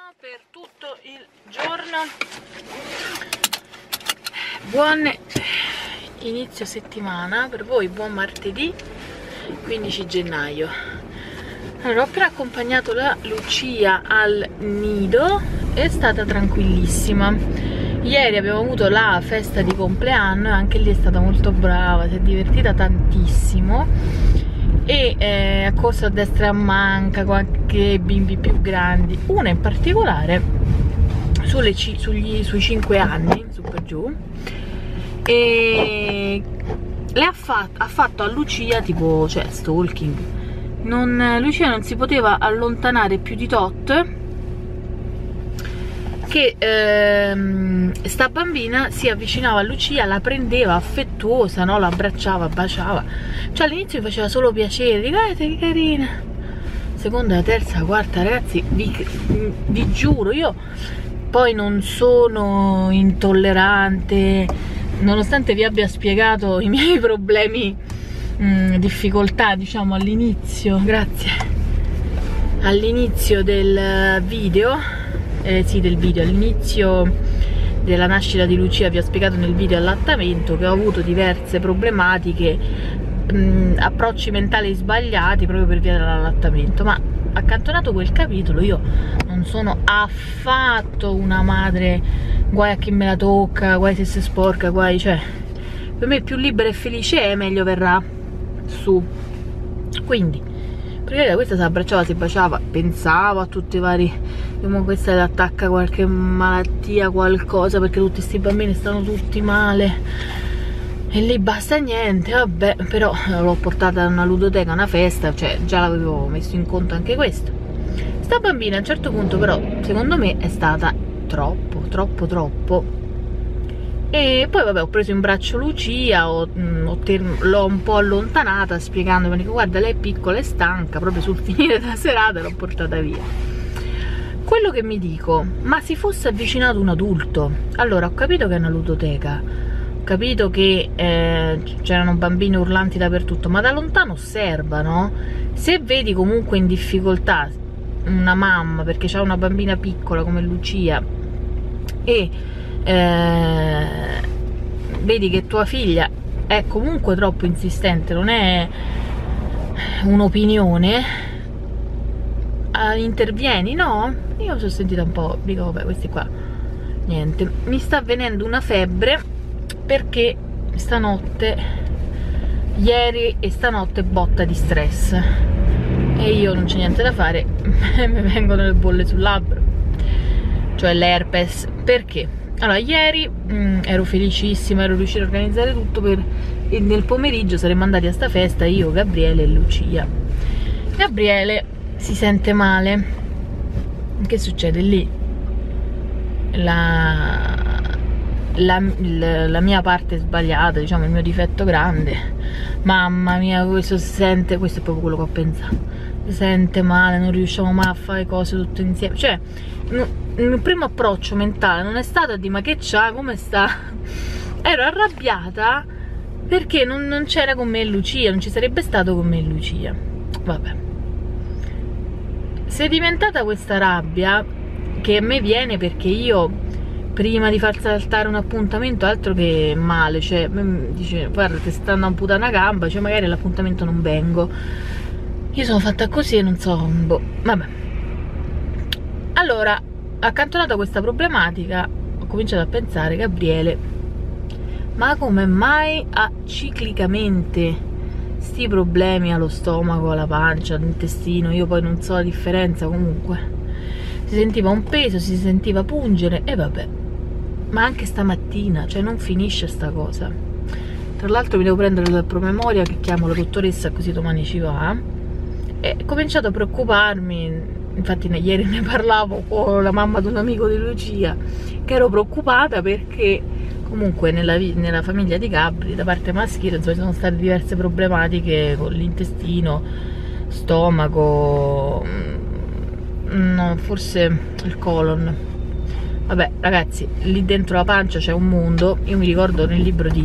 per tutto il giorno. Buon inizio settimana per voi, buon martedì 15 gennaio. Allora, ho appena accompagnato la Lucia al nido, è stata tranquillissima. Ieri abbiamo avuto la festa di compleanno e anche lì è stata molto brava, si è divertita tantissimo e ha corso a destra e a manca con anche bimbi più grandi, una in particolare sui 5 anni, su per giù, e ha fatto a Lucia tipo, cioè, stalking. Lucia non si poteva allontanare più di tot, che sta bambina si avvicinava a Lucia, la prendeva affettuosa, no? La abbracciava, baciava, cioè all'inizio mi faceva solo piacere, guardate che carina. Seconda, terza, quarta, ragazzi, vi giuro, io poi non sono intollerante, nonostante vi abbia spiegato i miei problemi, difficoltà, diciamo, all'inizio, grazie, all'inizio del video. All'inizio della nascita di Lucia vi ho spiegato nel video allattamento che ho avuto diverse problematiche, approcci mentali sbagliati proprio per via dell'allattamento, ma accantonato quel capitolo io non sono affatto una madre guai a chi me la tocca, guai se si sporca, guai, cioè per me più libera e felice è, meglio verrà su. Quindi perché questa si abbracciava, si baciava, pensavo a tutti i vari, questa attacca qualche malattia, qualcosa, perché tutti questi bambini stanno tutti male e lì basta niente, vabbè. Però l'ho portata a una ludoteca, a una festa, cioè già l'avevo messo in conto anche questo. Sta bambina a un certo punto però secondo me è stata troppo. E poi vabbè, ho preso in braccio Lucia, l'ho un po' allontanata spiegandomi che guarda, lei è piccola e stanca, proprio sul finire della serata l'ho portata via. Quello che mi dico, ma si fosse avvicinato un adulto, allora ho capito che è una ludoteca, ho capito che c'erano bambini urlanti dappertutto, ma da lontano osserva, no? Se vedi comunque in difficoltà una mamma perché c'ha una bambina piccola come Lucia e vedi che tua figlia è comunque troppo insistente, non è un'opinione, intervieni, no? Io mi sono sentita un po', dico vabbè, questi qua niente, mi sta venendo una febbre perché ieri e stanotte botta di stress e io non c'è niente da fare mi vengono le bolle sul labbro, cioè l'herpes. Perché? Allora, ieri ero felicissima, ero riuscita a organizzare tutto e nel pomeriggio saremmo andati a sta festa io, Gabriele e Lucia. Gabriele si sente male. Che succede lì? La mia parte sbagliata, diciamo il mio difetto grande, mamma mia, questo si sente, questo è proprio quello che ho pensato, si sente male, non riusciamo mai a fare cose tutte insieme, cioè il primo approccio mentale non è stato a dire ma che c'ha, come sta, ero arrabbiata perché non c'era con me Lucia, non ci sarebbe stato con me Lucia. Vabbè, se è diventata questa rabbia che a me viene perché io prima di far saltare un appuntamento, altro che male, cioè dice guarda ti stanno amputando una gamba, cioè magari all'appuntamento non vengo, io sono fatta così e non so, boh, vabbè. Allora, accantonata questa problematica, ho cominciato a pensare, Gabriele, ma come mai ha ciclicamente sti problemi allo stomaco, alla pancia, all'intestino? Io poi non so la differenza, comunque si sentiva un peso, si sentiva pungere e vabbè, ma anche stamattina, cioè non finisce sta cosa. Tra l'altro mi devo prendere il promemoria che chiamo la dottoressa così domani ci va, e ho cominciato a preoccuparmi. Infatti ieri ne parlavo con la mamma di un amico di Lucia, che ero preoccupata perché comunque nella famiglia di Gabri, da parte maschile, insomma, ci sono state diverse problematiche con l'intestino, stomaco, no, forse il colon. Vabbè ragazzi, lì dentro la pancia c'è un mondo. Io mi ricordo nel libro di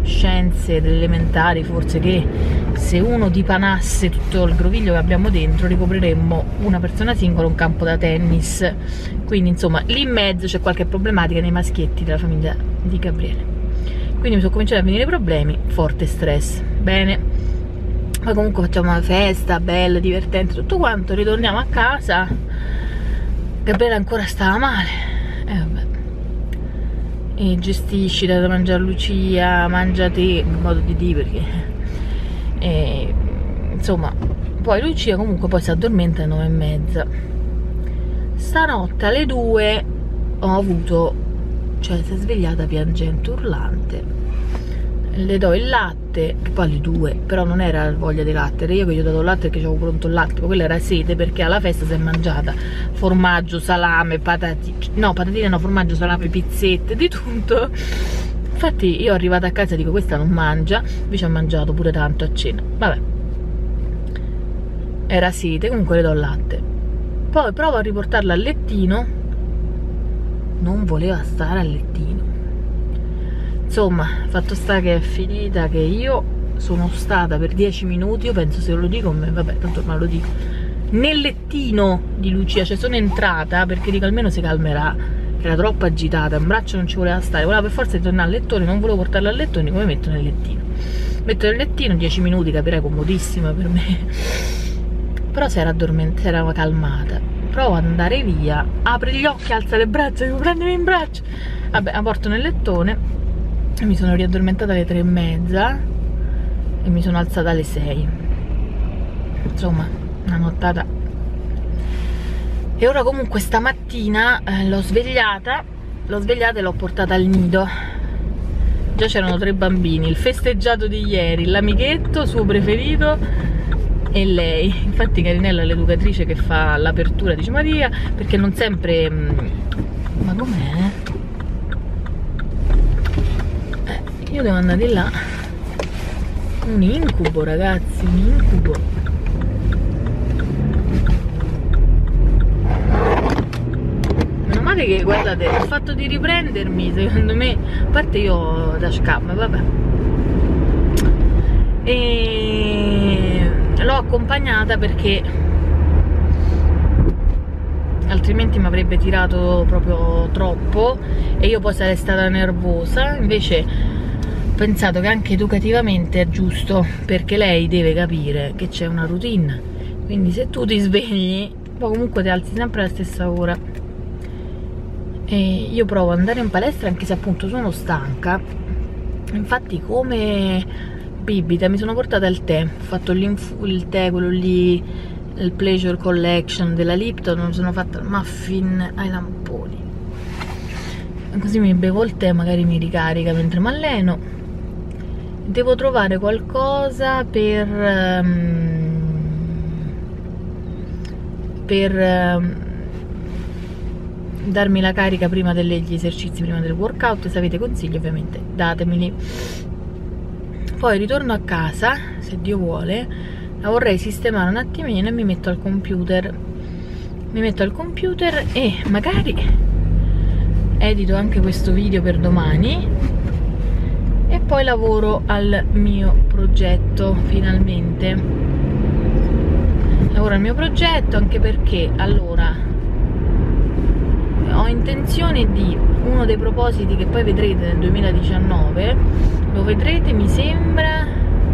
scienze delle elementari forse, che se uno dipanasse tutto il groviglio che abbiamo dentro ricopriremmo una persona singola un campo da tennis. Quindi insomma lì in mezzo c'è qualche problematica nei maschietti della famiglia di Gabriele, quindi mi sono cominciati a venire i problemi, forte stress. Bene, poi comunque facciamo una festa bella, divertente, tutto quanto, ritorniamo a casa, Gabriele ancora stava male, vabbè, e gestisci, dai da mangiare Lucia, mangia te, in modo di dire, perché insomma, poi Lucia comunque poi si addormenta alle 9:30. Stanotte alle 2 ho avuto, cioè si è svegliata piangente, urlante, le do il latte, che poi alle 2, però non era voglia di latte, era io che gli ho dato il latte perché avevo pronto il latte, ma quella era sete, perché alla festa si è mangiata formaggio, salame, patatine no, formaggio, salame, pizzette, di tutto. Infatti io arrivata a casa e dico questa non mangia, invece ha mangiato pure tanto a cena, vabbè, era sete, comunque le do il latte. Poi provo a riportarla al lettino, non voleva stare al lettino. Insomma, fatto sta che è finita che io sono stata per 10 minuti, io penso, se lo dico, vabbè, tanto ormai lo dico, nel lettino di Lucia, cioè sono entrata perché dico almeno si calmerà, che era troppo agitata, un braccio non ci voleva stare, voleva per forza tornare al lettone, non volevo portarla al lettone, come metto nel lettino? Metto nel lettino, 10 minuti, capirei, comodissima per me. Però si era addormentata, si era calmata. Provo ad andare via, apre gli occhi, alza le braccia, dico prendimi in braccio. Vabbè, la porto nel lettone. Mi sono riaddormentata alle 3:30 e mi sono alzata alle 6. Insomma, una nottata. E ora comunque stamattina l'ho svegliata e l'ho portata al nido. Già c'erano 3 bambini, il festeggiato di ieri, l'amichetto suo preferito e lei. Infatti Carinella, l'educatrice che fa l'apertura, dice Maria, perché non sempre... ma com'è? Io devo andare di là. Un incubo, ragazzi, un incubo. Meno male che, guardate, il fatto di riprendermi, secondo me, a parte io da scam, vabbè, e l'ho accompagnata perché altrimenti mi avrebbe tirato proprio troppo e io poi sarei stata nervosa. Invece ho pensato che anche educativamente è giusto, perché lei deve capire che c'è una routine, quindi se tu ti svegli poi comunque ti alzi sempre alla stessa ora. E io provo ad andare in palestra anche se appunto sono stanca. Infatti come bibita mi sono portata il tè, ho fatto il tè, quello lì, il Pleasure Collection della Lipton, mi sono fatta il muffin ai lamponi, così mi bevo il tè, magari mi ricarica mentre mi alleno. Devo trovare qualcosa per darmi la carica prima degli esercizi, prima del workout. Se avete consigli ovviamente datemeli. Poi ritorno a casa, se Dio vuole, la vorrei sistemare un attimino e mi metto al computer. E magari edito anche questo video per domani e poi lavoro al mio progetto, finalmente lavoro al mio progetto, anche perché allora ho intenzione di, uno dei propositi che poi vedrete nel 2019, lo vedrete mi sembra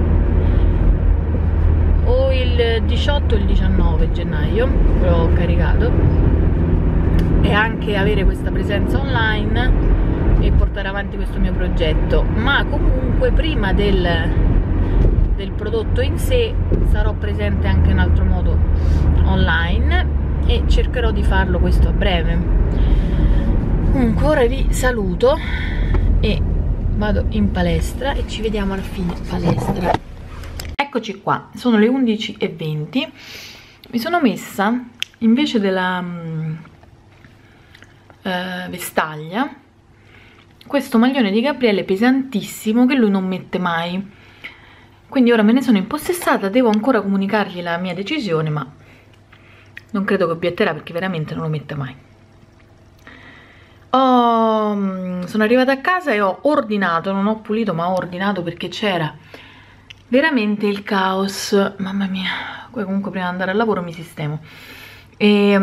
o il 18 o il 19 gennaio, l'ho caricato, e anche avere questa presenza online e portare avanti questo mio progetto. Ma comunque prima del prodotto in sé sarò presente anche in altro modo online e cercherò di farlo questo a breve. Comunque ora vi saluto e vado in palestra e ci vediamo alla fine palestra. Eccoci qua, sono le 11:20. Mi sono messa, invece della vestaglia, questo maglione di Gabriele pesantissimo che lui non mette mai, quindi ora me ne sono impossessata. Devo ancora comunicargli la mia decisione, ma non credo che obietterà perché veramente non lo mette mai. Sono arrivata a casa e ho ordinato, non ho pulito ma ho ordinato perché c'era veramente il caos, mamma mia. Comunque prima di andare al lavoro mi sistemo. E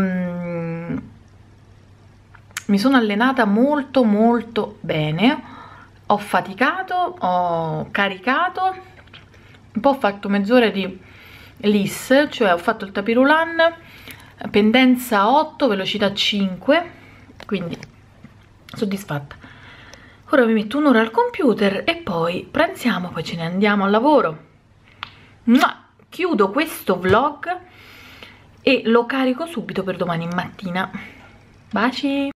mi sono allenata molto molto bene, ho faticato, ho caricato, un po' ho fatto mezz'ora di LISS, cioè ho fatto il tapirulan, pendenza 8, velocità 5, quindi soddisfatta. Ora mi metto un'ora al computer e poi pranziamo, poi ce ne andiamo al lavoro. Ma chiudo questo vlog e lo carico subito per domani mattina. Baci!